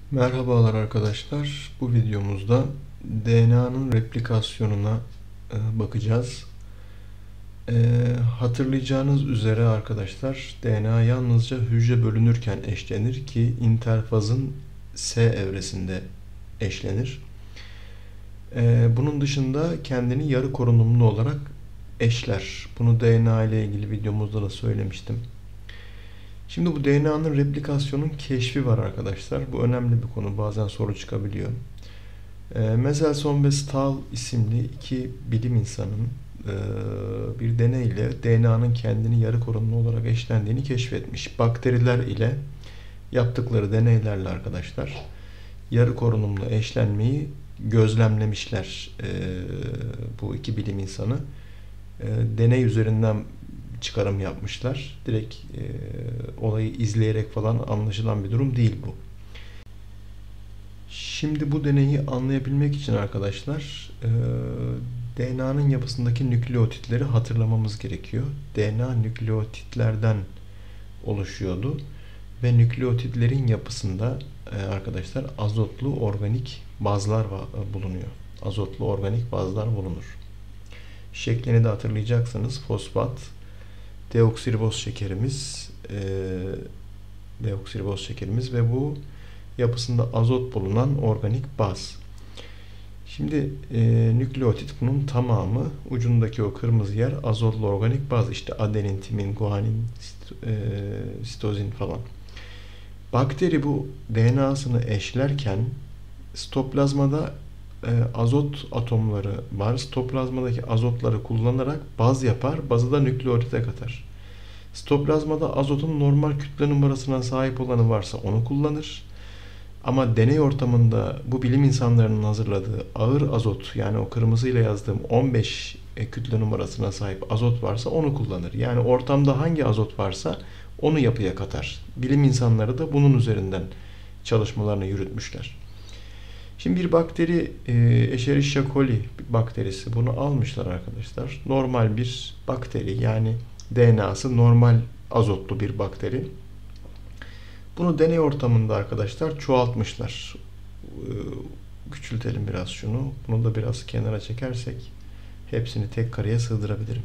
Merhabalar arkadaşlar. Bu videomuzda DNA'nın replikasyonuna bakacağız. Hatırlayacağınız üzere arkadaşlar DNA yalnızca hücre bölünürken eşlenir ki interfazın S evresinde eşlenir. Bunun dışında kendini yarı korunumlu olarak eşler. Bunu DNA ile ilgili videomuzda da söylemiştim. Şimdi bu DNA'nın replikasyonun keşfi var arkadaşlar. Bu önemli bir konu. Bazen soru çıkabiliyor. Mendelssohn ve Stahl isimli iki bilim insanının bir deneyle DNA'nın kendini yarı korunumlu olarak eşlendiğini keşfetmiş. Bakteriler ile yaptıkları deneylerle arkadaşlar yarı korunumlu eşlenmeyi gözlemlemişler bu iki bilim insanı. Deney üzerinden çıkarım yapmışlar. Direkt olayı izleyerek falan anlaşılan bir durum değil bu. Şimdi bu deneyi anlayabilmek için arkadaşlar DNA'nın yapısındaki nükleotitleri hatırlamamız gerekiyor. DNA nükleotitlerden oluşuyordu ve nükleotitlerin yapısında arkadaşlar azotlu organik bazlar bulunuyor. Azotlu organik bazlar bulunur. Şeklini de hatırlayacaksınız. Fosfat, deoksiriboz şekerimiz ve bu yapısında azot bulunan organik baz. Şimdi nükleotit bunun tamamı. Ucundaki o kırmızı yer azotlu organik baz. İşte adenin, timin, guanin, sitozin falan. Bakteri bu DNA'sını eşlerken sitoplazmada azot atomları var. Sitoplazmadaki azotları kullanarak baz yapar. Bazı da nükleotite katar. Sitoplazmada azotun normal kütle numarasına sahip olanı varsa onu kullanır. Ama deney ortamında bu bilim insanlarının hazırladığı ağır azot, yani o kırmızıyla yazdığım 15 kütle numarasına sahip azot varsa onu kullanır. Yani ortamda hangi azot varsa onu yapıya katar. Bilim insanları da bunun üzerinden çalışmalarını yürütmüşler. Şimdi bir bakteri, Escherichia coli bakterisi, bunu almışlar arkadaşlar. Normal bir bakteri, yani DNA'sı normal azotlu bir bakteri. Bunu deney ortamında arkadaşlar çoğaltmışlar. Küçültelim biraz şunu. Bunu da biraz kenara çekersek hepsini tek kareye sığdırabilirim.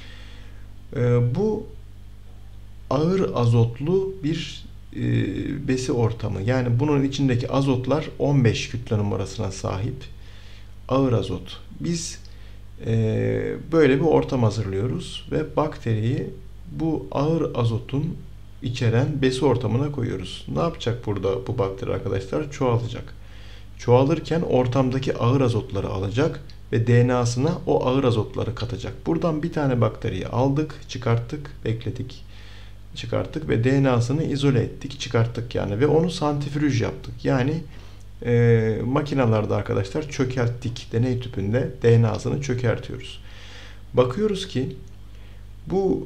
Bu ağır azotlu bir besi ortamı. Yani bunun içindeki azotlar 15 kütle numarasına sahip. Ağır azot. Biz böyle bir ortam hazırlıyoruz ve bakteriyi bu ağır azotun içeren besi ortamına koyuyoruz. Ne yapacak burada bu bakteri arkadaşlar? Çoğalacak. Çoğalırken ortamdaki ağır azotları alacak ve DNA'sına o ağır azotları katacak. Buradan bir tane bakteriyi aldık, çıkarttık, bekledik, çıkarttık ve DNA'sını izole ettik, çıkarttık yani ve onu santrifüj yaptık. Yani makinalarda arkadaşlar çökerttik. Deney tüpünde DNA'sını çökertiyoruz. Bakıyoruz ki bu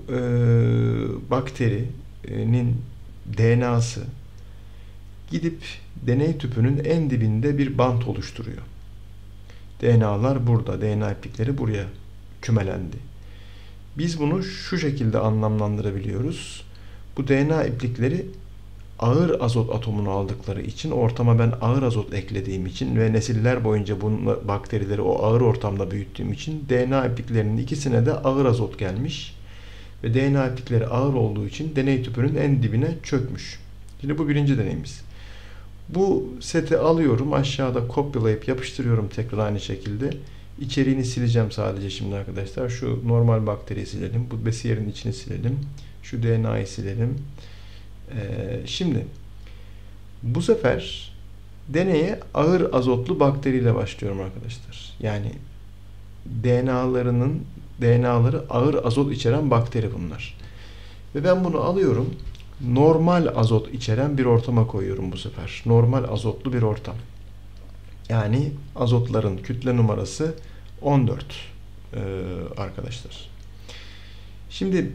bakterinin DNA'sı gidip deney tüpünün en dibinde bir bant oluşturuyor. DNA'lar burada, DNA iplikleri buraya kümelendi. Biz bunu şu şekilde anlamlandırabiliyoruz. Bu DNA iplikleri ağır azot atomunu aldıkları için, ortama ben ağır azot eklediğim için ve nesiller boyunca bu bakterileri o ağır ortamda büyüttüğüm için DNA ipliklerinin ikisine de ağır azot gelmiş ve DNA iplikleri ağır olduğu için deney tüpünün en dibine çökmüş. Şimdi bu birinci deneyimiz. Bu seti alıyorum, aşağıda kopyalayıp yapıştırıyorum tekrar aynı şekilde. İçeriğini sileceğim sadece şimdi arkadaşlar. Şu normal bakteriyi silelim. Bu besiyerin içini silelim. Şu DNA'yı silelim. Şimdi bu sefer deneye ağır azotlu bakteriyle başlıyorum arkadaşlar. Yani DNA'ları ağır azot içeren bakteri bunlar. Ve ben bunu alıyorum. Normal azot içeren bir ortama koyuyorum bu sefer. Normal azotlu bir ortam. Yani azotların kütle numarası 14 arkadaşlar. Şimdi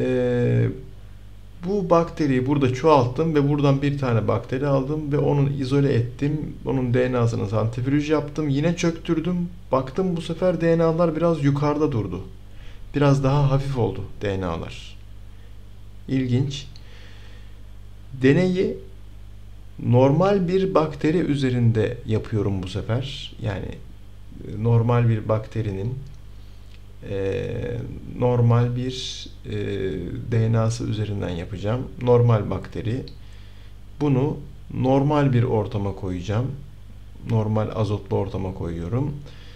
bu bakteriyi burada çoğalttım ve buradan bir tane bakteri aldım ve onu izole ettim. Onun DNA'sını santrifüj yaptım. Yine çöktürdüm. Baktım bu sefer DNA'lar biraz yukarıda durdu. Biraz daha hafif oldu DNA'lar. İlginç. Deneyi Normal bir bakteri üzerinde yapıyorum bu sefer. Yani normal bir bakterinin normal bir DNA'sı üzerinden yapacağım. Normal bakteri. Bunu normal bir ortama koyacağım. Normal azotlu ortama koyuyorum.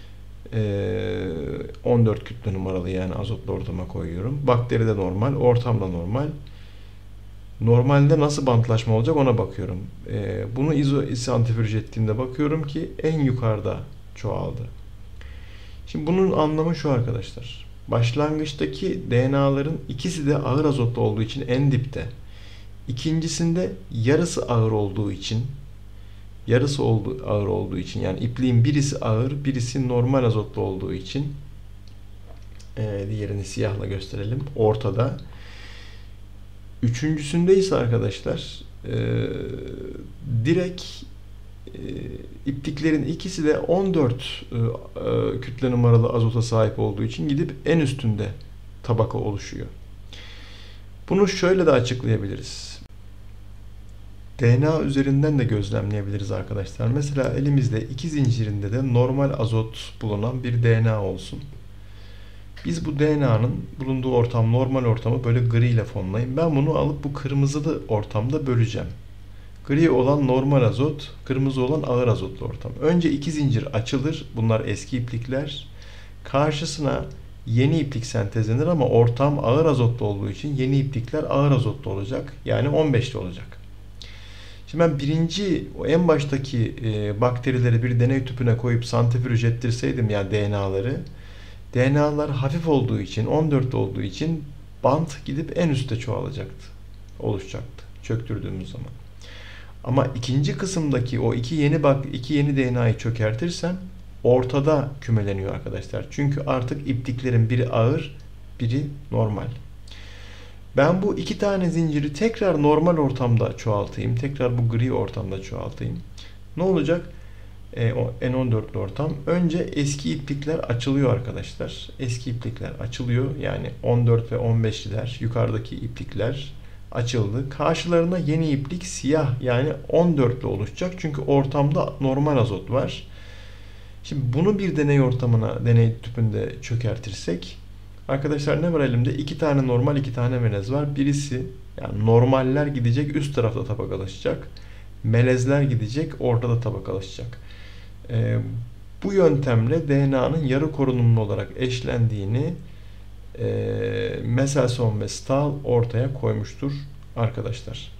14 kütle numaralı yani azotlu ortama koyuyorum. Bakteri de normal, ortam da normal. Normalde nasıl bantlaşma olacak ona bakıyorum. Bunu izosantrifüj ettiğimde bakıyorum ki en yukarıda çoğaldı. Şimdi bunun anlamı şu arkadaşlar. Başlangıçtaki DNA'ların ikisi de ağır azotlu olduğu için en dipte. İkincisinde yarısı ağır olduğu için, ağır olduğu için yani ipliğin birisi ağır, birisi normal azotlu olduğu için diğerini siyahla gösterelim. Ortada. Üçüncüsünde ise arkadaşlar direkt ipliklerin ikisi de 14 kütle numaralı azota sahip olduğu için gidip en üstünde tabaka oluşuyor. Bunu şöyle de açıklayabiliriz. DNA üzerinden de gözlemleyebiliriz arkadaşlar. Mesela elimizde iki zincirinde de normal azot bulunan bir DNA olsun. Biz bu DNA'nın bulunduğu ortam, normal ortamı böyle gri ile fonlayayım. Ben bunu alıp bu kırmızılı ortamda böleceğim. Gri olan normal azot, kırmızı olan ağır azotlu ortam. Önce iki zincir açılır. Bunlar eski iplikler. Karşısına yeni iplik sentezlenir ama ortam ağır azotlu olduğu için yeni iplikler ağır azotlu olacak. Yani 15'li olacak. Şimdi ben en baştaki bakterileri bir deney tüpüne koyup santrifüj ettirseydim yani DNA'lar hafif olduğu için, 14 olduğu için bant gidip en üstte çoğalacaktı, oluşacaktı çöktürdüğümüz zaman. Ama ikinci kısımdaki o iki yeni DNA'yı çökertirsem ortada kümeleniyor arkadaşlar. Çünkü artık ipliklerin biri ağır, biri normal. Ben bu iki tane zinciri tekrar normal ortamda çoğaltayım. Tekrar bu gri ortamda çoğaltayım. Ne olacak? O N14'lü ortam. Önce eski iplikler açılıyor arkadaşlar. Eski iplikler açılıyor. Yani 14 ve 15'liler yukarıdaki iplikler açıldı. Karşılarına yeni iplik siyah yani 14'lü oluşacak. Çünkü ortamda normal azot var. Şimdi bunu bir deney tüpünde çökertirsek arkadaşlar ne var elimde? İki tane normal, iki tane melez var. Birisi yani normaller gidecek üst tarafta tabakalaşacak. Melezler gidecek ortada tabakalaşacak. Bu yöntemle DNA'nın yarı korunumlu olarak eşlendiğini Michelson ve Stahl ortaya koymuştur arkadaşlar.